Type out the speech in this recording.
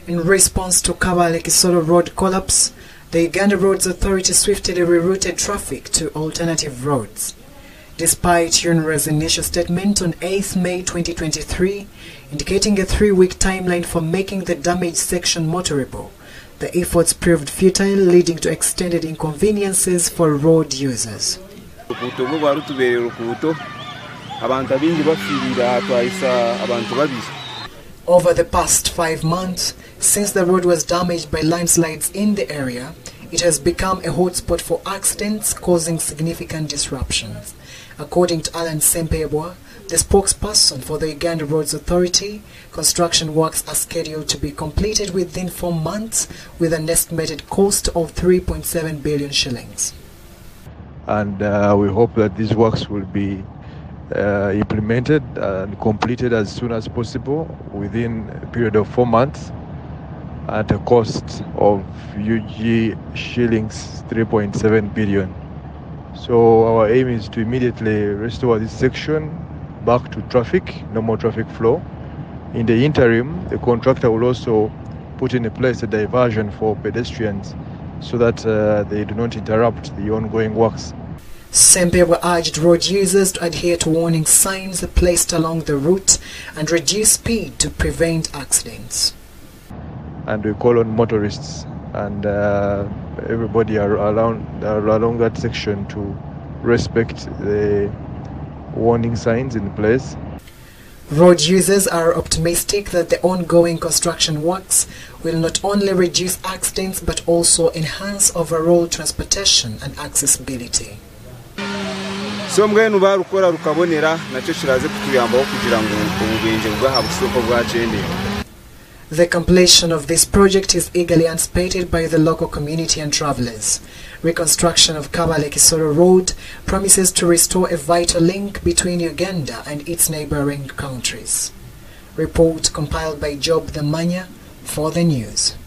In response to Kabale-Kisoro road collapse, the Uganda Roads Authority swiftly rerouted traffic to alternative roads. Despite UNRA's initial statement on 8 May 2023, indicating a 3-week timeline for making the damaged section motorable, the efforts proved futile, leading to extended inconveniences for road users. Over the past 5 months, since the road was damaged by landslides in the area, it has become a hotspot for accidents, causing significant disruptions. According to Alan Sempebwa, the spokesperson for the Uganda Roads Authority, construction works are scheduled to be completed within 4 months with an estimated cost of 3.7 billion shillings. And we hope that these works will be implemented and completed as soon as possible within a period of 4 months at a cost of UG shillings 3.7 billion. So our aim is to immediately restore this section back to traffic, normal traffic flow. In the interim, the contractor will also put in place a diversion for pedestrians so that they do not interrupt the ongoing works. Sempebwa urged road users to adhere to warning signs placed along the route and reduce speed to prevent accidents. And we call on motorists and everybody along that section to respect the warning signs in place. Road users are optimistic that the ongoing construction works will not only reduce accidents but also enhance overall transportation and accessibility. The completion of this project is eagerly anticipated by the local community and travelers. Reconstruction of Kabale-Kisoro Road promises to restore a vital link between Uganda and its neighboring countries. Report compiled by Job Damanya for the news.